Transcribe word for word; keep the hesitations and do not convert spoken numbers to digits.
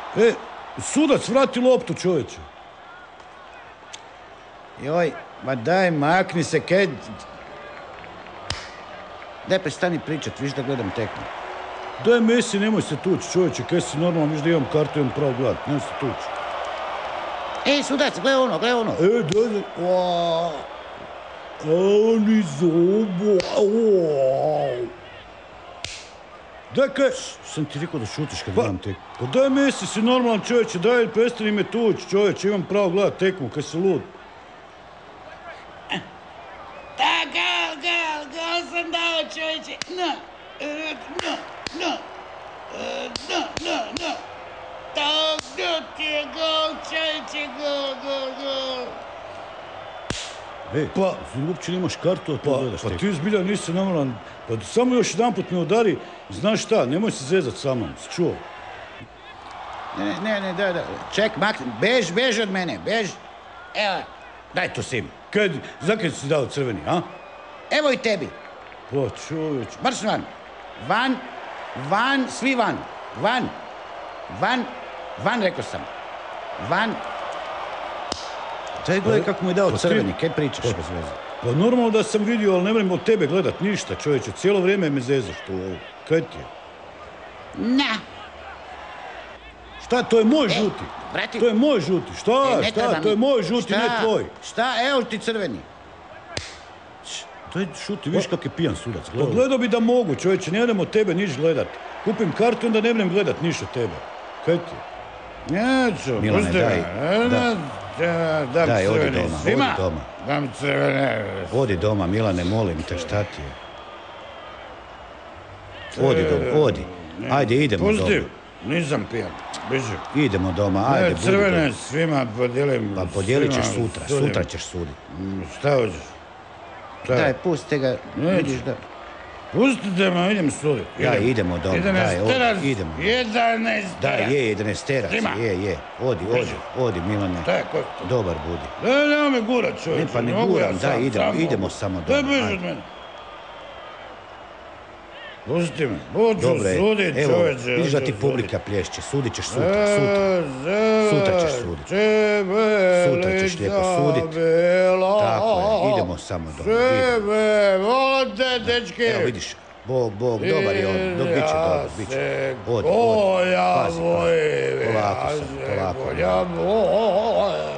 E, sudac, vrati loptu, čovječe. Joj, ma daj, makni se, kaj... Daj, prestani pričat, viš da gledam tekmu. Daj, Messi, nemoj se tući, čovječe, kaj si normalno, viš da imam kartu, imam pravo gledat, nemoj se tući. Ej, sudac, gledaj ono, gledaj ono. E, daj, daj, ooo. Ali zobo, ooo. Daj, kaj... Sam ti rekao da šutiš kad Pa, gledam tekmu. pa daj, Messi, si normalan čovječe, daj, prestani me tući, čovječe, imam pravo gledat tekmu, kaj si lud. Da, gal, gal, gal sam dao, čovječe. No, no, no, no, no, no. To ti je gol, čovječe, gol, gol, gol. E, pa, uopće nemaš kartu, a to gledaš tekmu. Pa ti zbilja nisi normalan, pa samo još jedan put me udari, znaš šta, nemoj se zezat sa mnom, si čuo? Ne, ne, ne, da, da, ček, makni, bež, bež od mene, bež. Evo, daj to sim. Kaj, zakaj si dao crveni, a? Evo i tebi. Pa čovječ. Marš van. Van, van, svi van. Van, van, van, rekao sam. Van. Daj, gledaj kako mu je dao crveni, kaj pričaš bez veze? Pa normalno da sam vidio, ali ne vrem od tebe gledat ništa, čovječe. Cijelo vrijeme me zezaš tu. Kaj ti je? Na. Šta, to je moj žuti. Vrati. To je moj žuti. Šta, šta, to je moj žuti, ne tvoj. Šta, evo ti crveni. Daj, šuti, viš kak je pijan sudac. Pa gledao bi da mogu, čovječe, ne vrem od tebe niš gledat. Kupim kartu, onda ne vrem gledat niš od tebe. Kaj ti je? Neću, Milane, daj, dam daj, odi crveni doma, svima. odi doma. Dam crvene. Odi doma, Milane, molim te, šta ti je? Odi doma, odi. Ajde, idemo doma. Pusti, nisam pijan, biži. Idemo doma, ajde, budi doma. Crvene svima podijelim. Pa podijelit ćeš sutra, sutra ćeš suditi. Šta hoćeš? Daj, pusti ga, vidiš da... Pustite me, idem suditi. Daj, idemo doma, daj, odi, idemo. Jedanaest terac. Daj, je, jedanaest terac, je, je. Odi, odi, odi, Milane. Šta je, ko je to? Dobar budi. Daj, nema me gurat, čovječe. Ne, pa ne guram, daj, idemo, idemo samo doma. Daj, beži od mene. Pusti me, budu sudit, evo, čovječe. vidiš da ti publika plješće, sudit ćeš sutra, sutra. Sutra ćeš sudit. Sutra ćeš lijepo sudit. Tako je, idemo samo doma. Sebe, volim te, dečki. Evo vidiš, Bog, Bog, dobar je on, do, bit će dobar, bit će. Odi, odi, pazi, pazi, polako sam, polako.